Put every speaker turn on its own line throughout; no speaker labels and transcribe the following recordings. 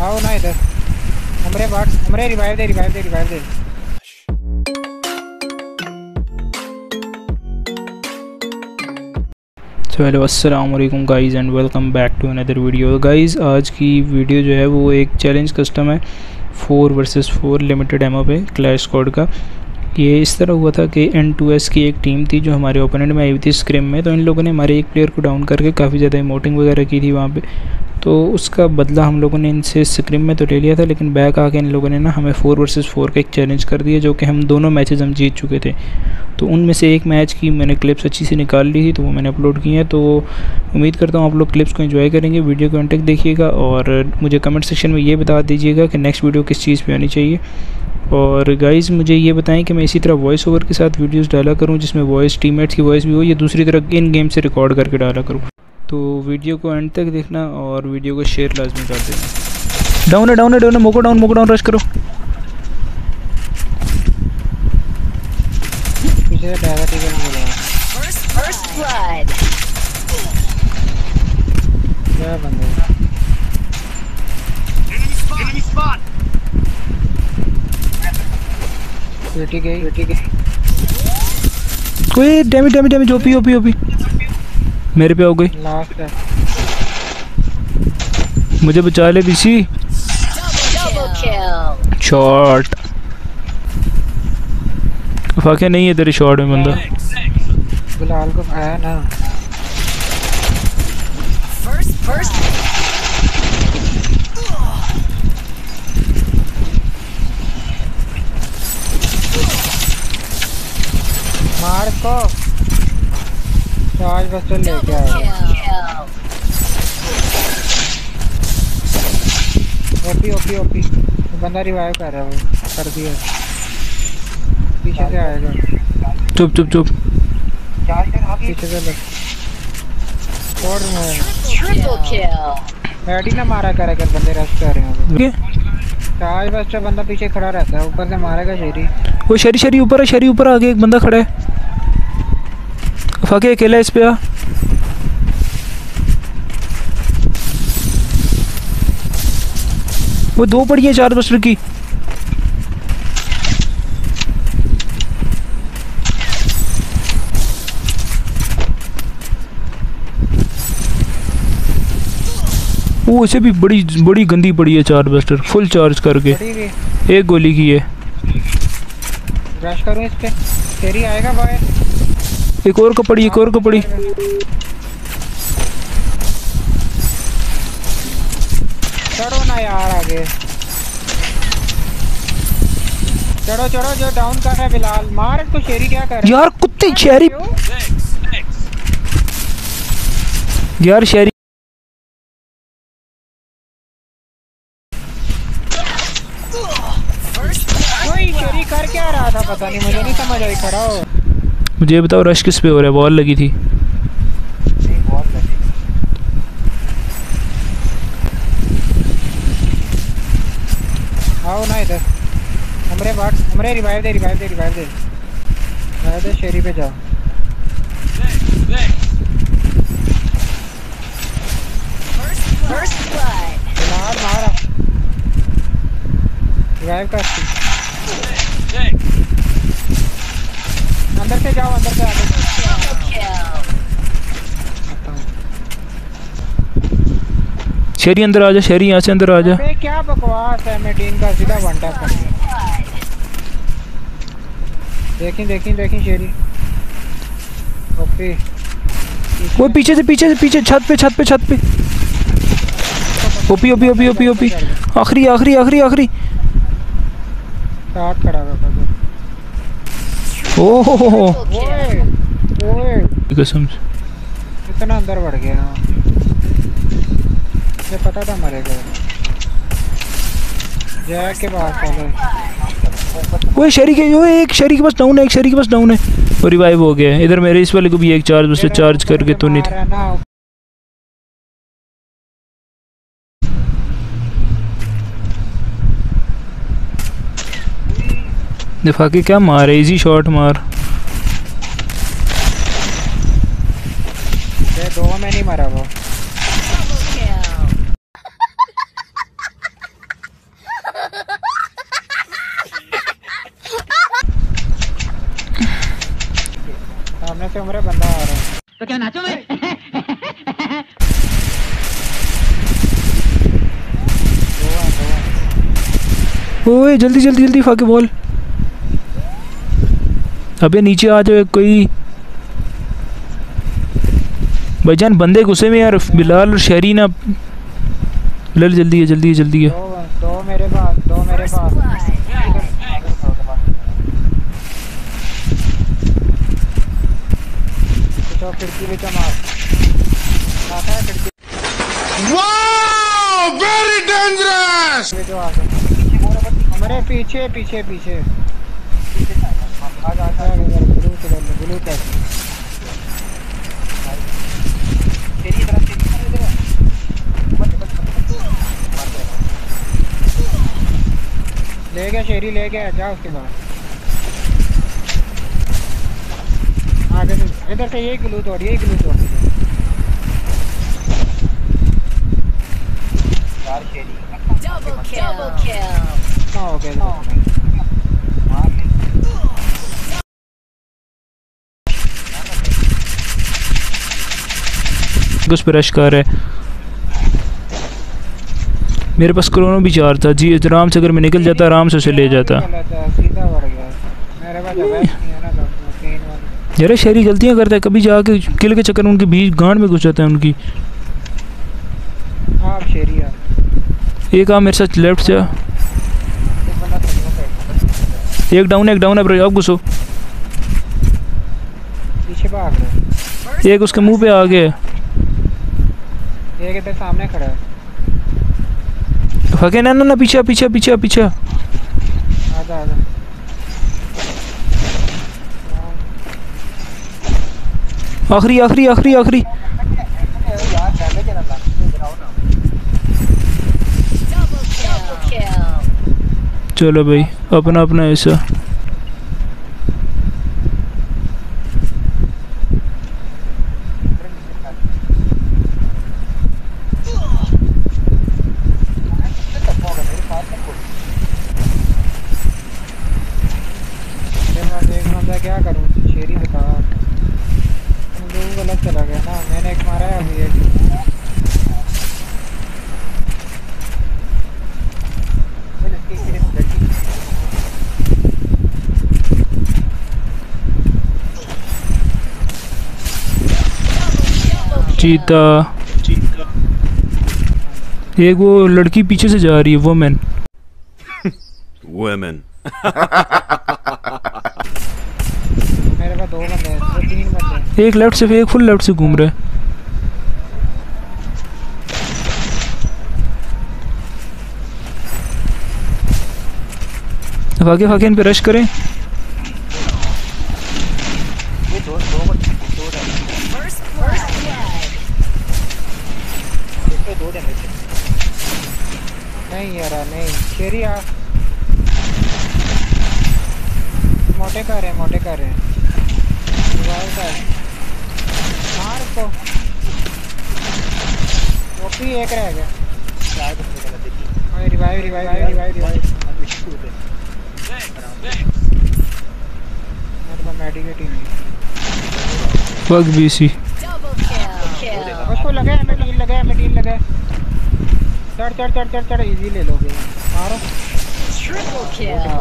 आओ ना इधर। हमरे बाट हमरे रिवाइव दे रिवाइव दे रिवाइव दे।
सो हेलो अस्सलाम वालेकुम guys and welcome back to another video. Guys आज की वीडियो जो है वो एक चैलेंज कस्टम है 4 वर्सेस 4 लिमिटेड एमओ पे क्लैश स्क्वाड का। ये इस तरह हुआ था कि N2S की एक टीम थी जो हमारे ओपोनेंट में आई हुई थी स्क्रिम में। तो इन लोगों ने हमारे एक प्लेयर को डाउन करके काफ़ी ज़्यादा इमोटिंग वगैरह की थी वहाँ पे। तो उसका बदला हम लोगों ने इनसे स्क्रिम में तो ले लिया था, लेकिन बैक आके इन लोगों ने ना हमें 4 वर्सेस 4 का एक चैलेंज कर दिया, जो कि हम दोनों मैचेस हम जीत चुके थे। तो उनमें से एक मैच की मैंने क्लिप्स अच्छी सी निकाल ली थी, तो वो मैंने अपलोड की हैं। तो उम्मीद करता हूँ आप लोग क्लिप्स को एंजॉय करेंगे। वीडियो को एंड तक देखिएगा और मुझे कमेंट सेक्शन में ये बता दीजिएगा कि नेक्स्ट वीडियो किस चीज़ पे आनी चाहिए। और गाइज़ मुझे ये बताएं कि मैं इसी तरह वॉइस ओवर के साथ वीडियोस डाला करूं, जिसमें वॉइस टीममेट्स की वॉइस भी हो, या दूसरी तरह इन गेम से रिकॉर्ड करके डाला करूं। तो वीडियो को एंड तक देखना और वीडियो को शेयर लाजमी कर देना। डाउन है डाउन है डाउन है, मोको डाउन रश करो।
पीछे से डायरेक्ट टिकट मिला।
First blood.
क्या बंदे
Enemy spot.
बेटी गई।
कोई डैमेज ओपी मेरे पे हो गई।
लास्ट है।
मुझे बचा ले बीसी।
Double kill.
शॉट फाके नहीं है तेरे शॉट में बंदा।
बिलाल को आया ना।
First.
मार को चार्ज बस लेके
Double
आया।
kill.
ओपी बंदा रिवाइव कर रहा है, वो कर दिया। पीछे से आएगा।
चुप
पीछे से लग छोड़ में
Triple kill.
बैटी ना मारा करे कर, बंदे रश कर रहे हैं।
ओके
चार्ज बस बंदा पीछे खड़ा रहता है, ऊपर से मारेगा शेरी।
वो शरी ऊपर आगे एक बंदा खड़ा है। फाके अकेला इस पे आ। वो दो पड़ी है 4 बस्टर की। वो इसे भी बड़ी गंदी पड़ी है 4 बस्टर फुल चार्ज करके। एक गोली की है।
रश करूं इस पे, शेरी आएगा बाहर।
एक और कपड़ी
चढ़ो ना यार आगे। चढ़ो जो डाउन कर रहा है बिलाल। मार इसको। शेरी क्या कर रहा है
यार कुत्ते शेरी। यार शेरी
कोई शेरी कर क्या रहा था पता नहीं, मुझे नहीं समझ आई। खड़ा हो।
मुझे बताओ रश किस पे हो रहा है? वॉल लगी थी।
आओ ना इधर। हमरे रिवाइव दे शेरी पे जाओ।
First blood.
बिलाल मारा। रिवाइव कर। अंदर से जाओ, अंदर से आगे।
Double kill.
शेरी अंदर आ जा, शेरी यहाँ से अंदर आ जा।
अबे क्या बकवास है, मैं टीम का सीधा वन टैप कर। देखें शेरी। ओके
वो पीछे से छत पे। ओपी आखिरी।
साथ खड़ा रखा।
ओहो
ओए
कसम से
इतना अंदर बढ़ गया। मुझे पता था मरेगा। जैक के पास चलो।
वो शेरी के पास डाउन है। वो रिवाइव हो गया है। इधर मेरे इस वाले को भी एक चार्ज बस चार्ज करके तो नहीं था। दिफा के क्या मार है, इजी शॉट मार।
दो में नहीं मरा वो। से उम्र बंदा आ रहा है।
तो क्या नाचो मैं?
ओए जल्दी जल्दी जल्दी फाके बॉल। अबे नीचे आ जाओ कोई। भाईजान बंदे गुस्से में यार, बिलाल और शहरी ना। बिलाल जल्दी है जल्दी है जल्दी है।
दो मेरे पास, दो मेरे
First
पास।
blood.
तो खिड़की भी मार आता है, खिड़की
वेरी डेंजरस।
भी जो आ गया हमारे पीछे पीछे पीछे। आज आता है ब्लू कलर में, ब्लू कैच तेरी तरफ से ले गया, शेरी ले गया, जा उसके बाद आगे से इधर से यही ग्लू तोड़, यही ग्लू तोड़ यार। शेरी
Double kill. Double kill.
हाँ हो गया मार ले।
उस पर रश कर है। मेरे पास क्रोनो भी 4 था जी, आराम से अगर मैं निकल जाता आराम से उसे ले जाता।
सीधा बढ़ गया मेरे पास, जगह नहीं है ना तीन वाली।
यार शहरी गलतियाँ करता है, कभी जाके किल के चक्कर में उनके बीच गांड में घुस जाता है उनकी।
हाँ शेरी यार,
एक आ मेरे साथ लेफ्ट से।
एक बंदा
एक डाउन है ब्रो, आप घुसो।
पीछे भाग रहा है,
एक उसके मुंह पे आ गया।
एक इधर सामने खड़ा है।
फके ना पीछे पीछे पीछे पीछे।
आजा आजा
आखिरी आखिरी आखिरी आखिरी।
Double kill.
चलो भाई अपना अपना ऐसा।
एक बंदा क्या करूँ, शेरी बता। गलत चला गया ना, मैंने एक मारा है अभी एक।
चीता। एक वो लड़की पीछे से जा रही है, वुमेन।
वुमेन।
मेरे पास 2 बंदे हैं, 3 बंदे हैं।
एक लेफ्ट से, एक फुल लेफ्ट से घूम रहा है। भागे भागे इन पे रश करें।
First blood.
नहीं यार नहीं, शेरी आ। मोटे कर रहे हैं, मोटे कर रहे हैं। रिवाइव कर, मार उसको। वो भी एक रह गया। Revive revive revive revive. मेरे पास मेडिकेट ही नहीं।
बग बीसी।
Double kill.
उसको लगा है, मेडीन लगा है, मेडीन लगा है। चढ़ चढ़ चढ़ चढ़ चढ़, इजी ले लोगे। मारो
Triple kill.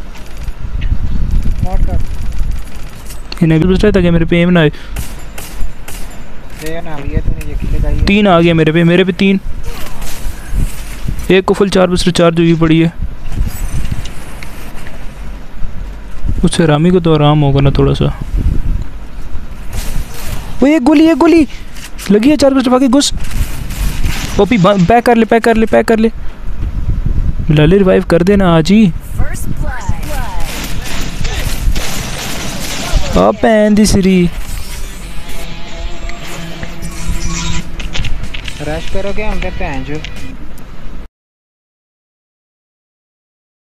नोट कर
इन्हें भी पूछ रहा था कि मेरे पे एम ना आए।
दे ना भैया, तूने ये किल लगाई है।
3 आ गया मेरे पे 3। एक को फुल 4/4 चार्ज हुई पड़ी है। उससे रामी को तो आराम होगा ना थोड़ा सा। वो एक गोली लगी है 4/4 भागे घुस। पॉपी पैक कर ले। लाले रिवाइव कर देना आज ही।
First blood.
आप पैन दी सिरी।
रश करोगे हम पे भैन जो